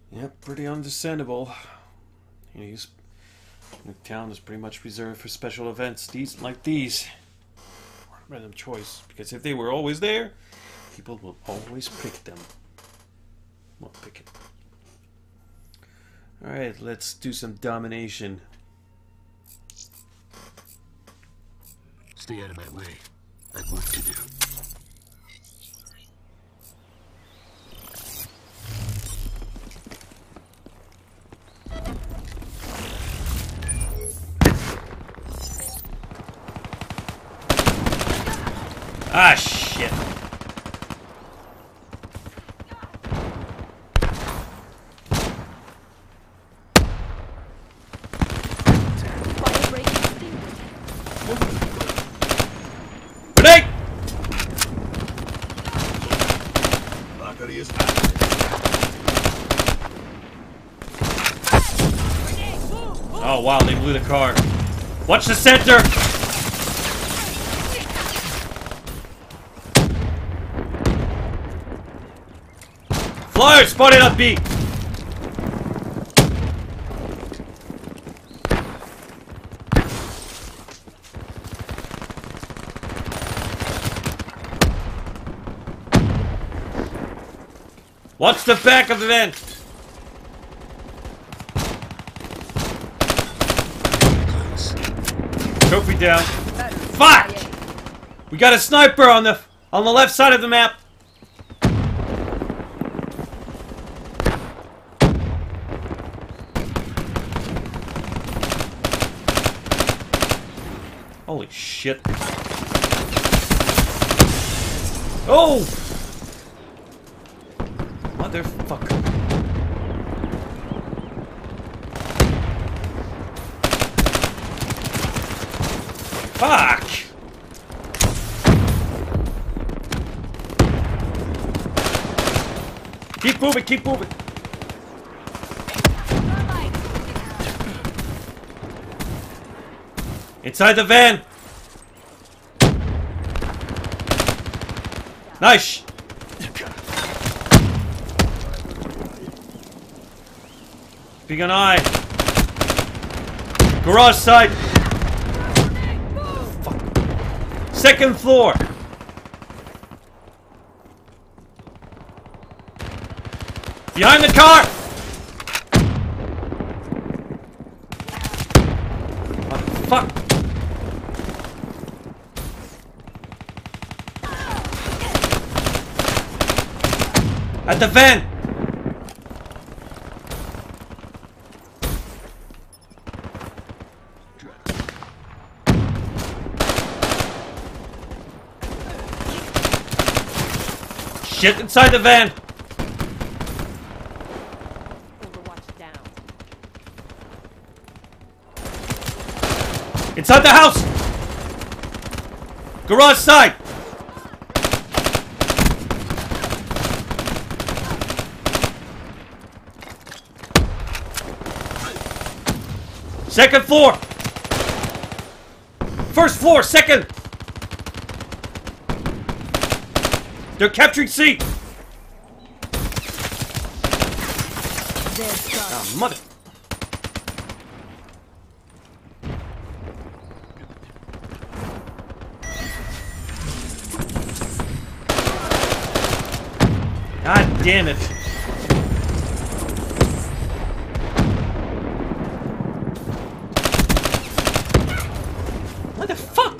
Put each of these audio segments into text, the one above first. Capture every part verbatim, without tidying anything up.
Yep, pretty understandable. You know, he's, the town is pretty much reserved for special events these like these. Random choice, because if they were always there, people will always pick them. Well, pick it. Alright, let's do some domination. Stay out of my way. I've work to do. Ah, shit. Grenade! Oh, wow, they blew the car. Watch the center! Flyer spotted up B! Watch the back of the van! Trophy down. Fuck! We got a sniper on the on the left side of the map. Holy shit. Oh! Motherfucker. Fuck! Keep moving, keep moving. Inside the van. Nice. Big an eye. Garage side. Fuck. Second floor. Behind the car. What the fuck? At the van. Shit inside the van. Overwatch down. Inside the house. Garage side. Second floor. First floor, second. They're capturing C. Oh, mother. God damn it. What the fuck?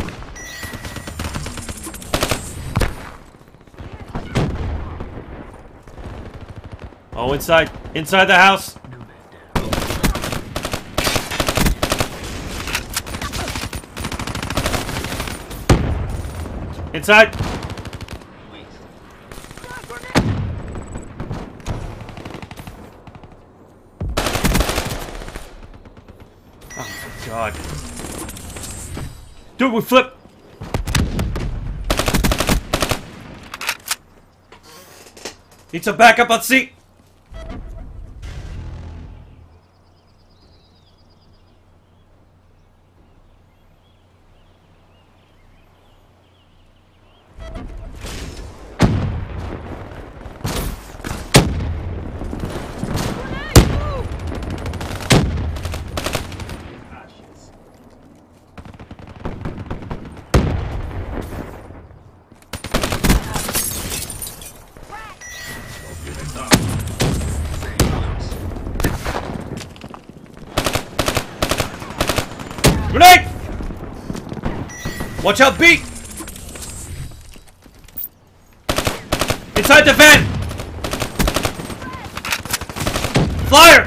Oh, inside. Inside the house. Inside. Oh my god. Dude, we flip. Need some backup on C. Watch out, B! Inside the vent! Flyer!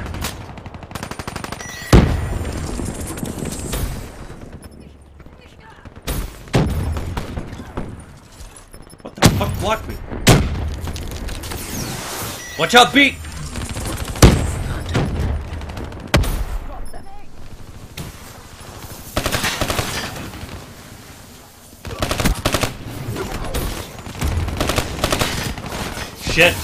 What the fuck blocked me? Watch out, B! Shit.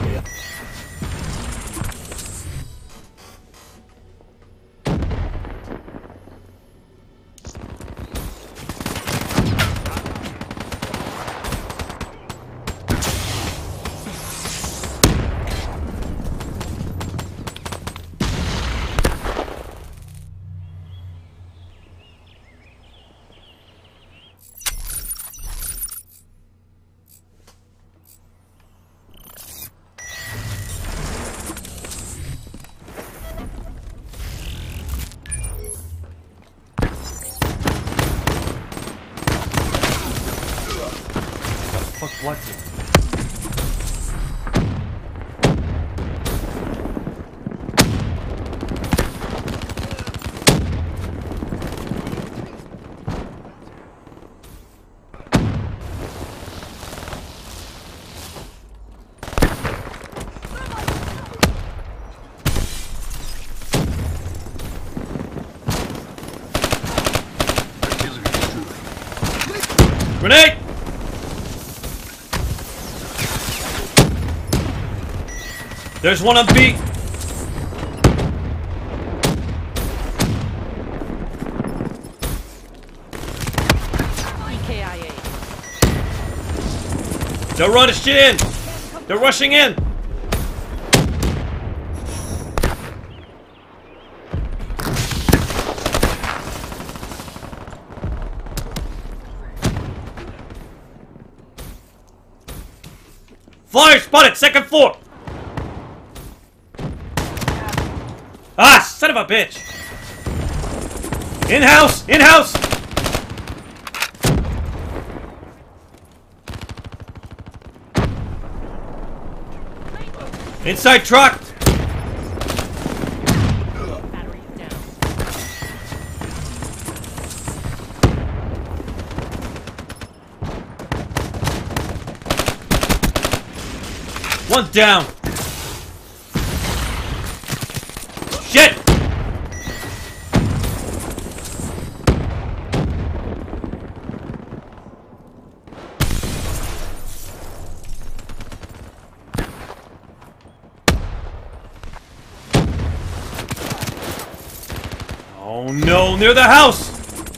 Fuck, what? Grenade! There's one on B. E K I A. They're running shit in. They're rushing in. Flyer spotted, second floor. Ah, son of a bitch! In-house! In-house! Inside truck! Battery down. One down! Shit! Oh no, near the house!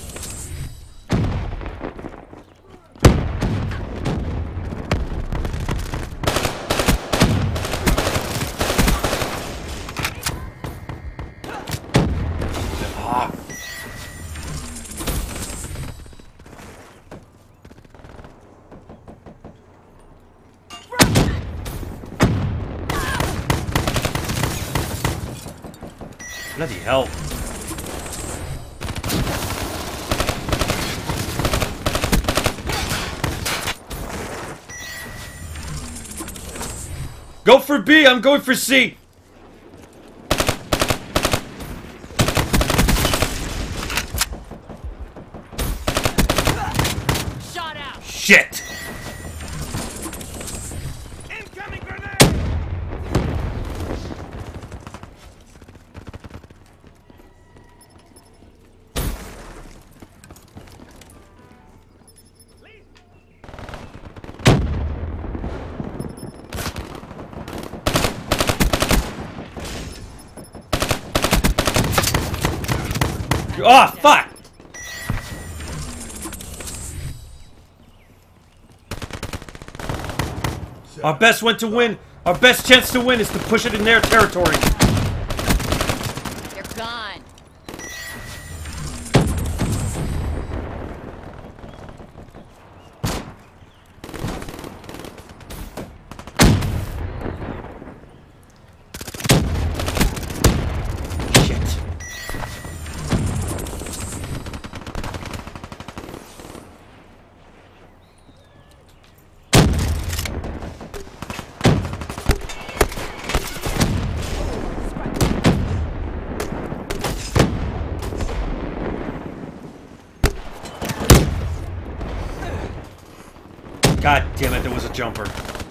Bloody hell. Go for B, I'm going for C. Shot out. Shit. Incoming grenade! Ah, oh, fuck! Our best win to win. Our best chance to win is to push it in their territory. They're gone. God damn it, there was a jumper.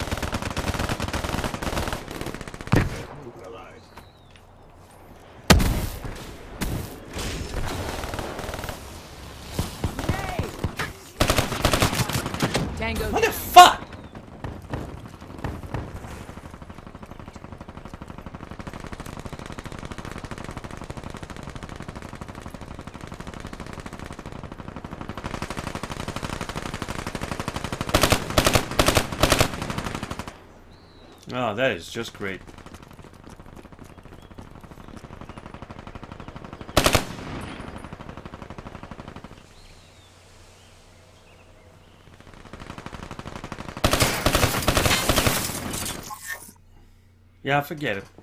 Tango What the down. fuck? Oh, that is just great. Yeah, forget it.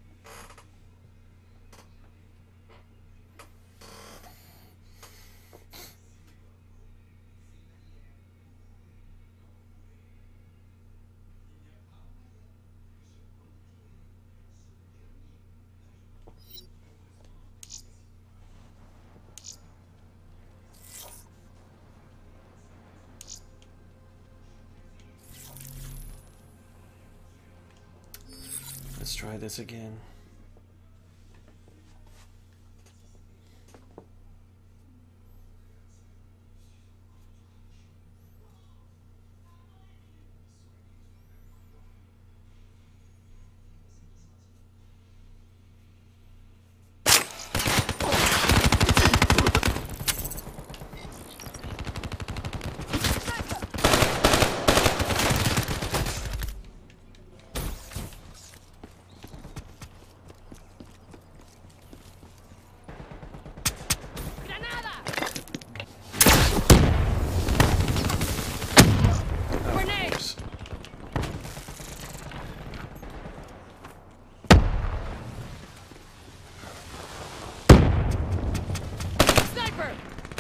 Let's try this again. Granada! Grenade! Sniper!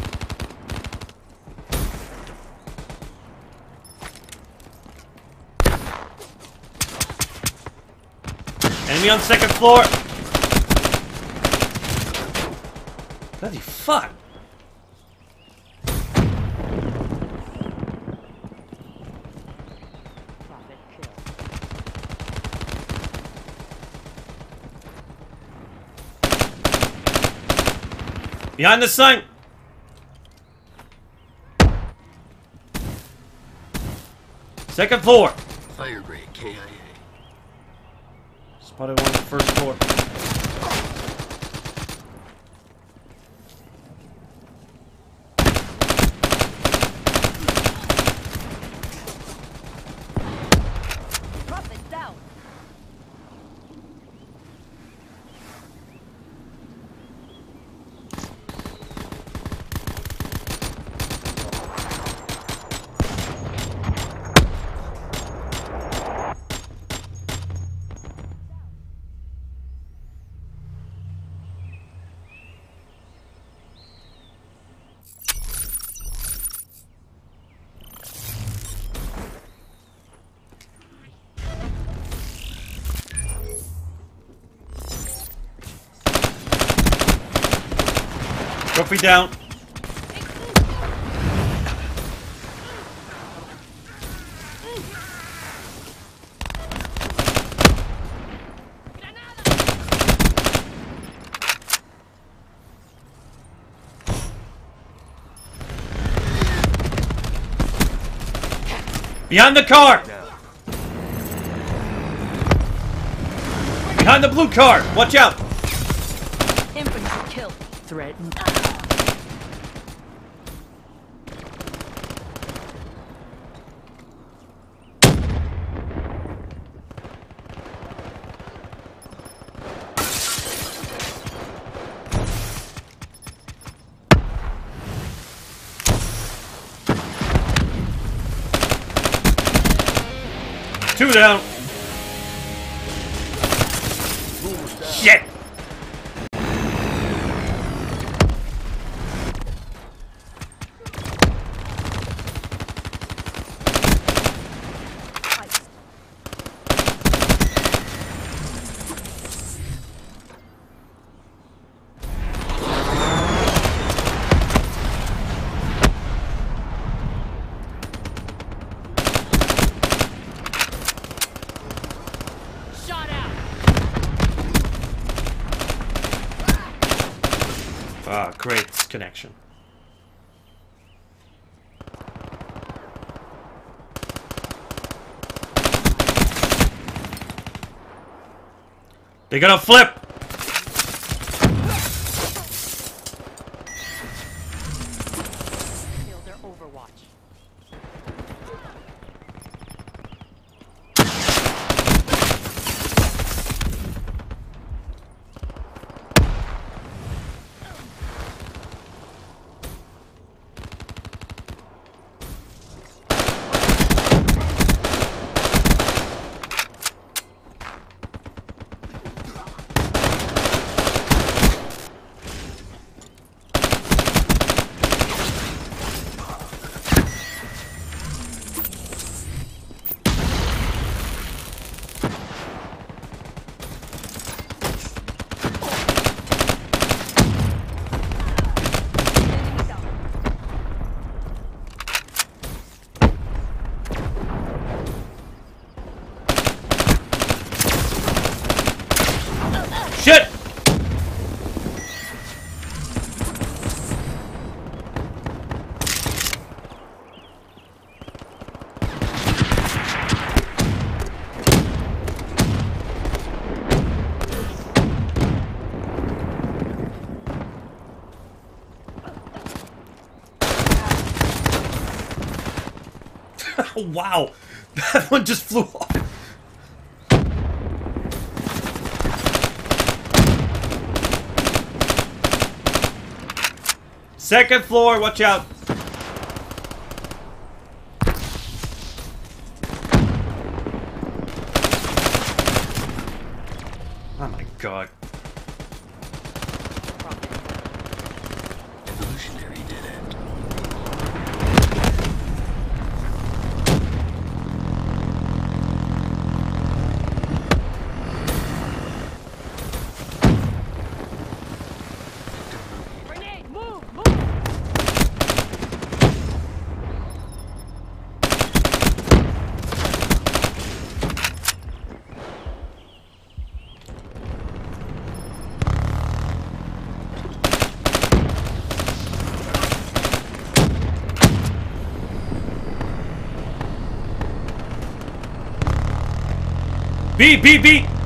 Enemy on second floor. Bloody fuck. Profit kill. Behind the sign. Second floor. Fire grade K I A. Spotted one on the first floor. Profit down. Trophy down. Behind the car. Behind the blue car. Watch out. Infantry kill. Threatened. Two down. Shit. Ah, great connection. They're gonna flip! Kill their Overwatch. Shit! Wow! That one just flew off. Second floor, watch out! Oh my god. Evolutionary dead end. Grenade, move, move! B, B, B!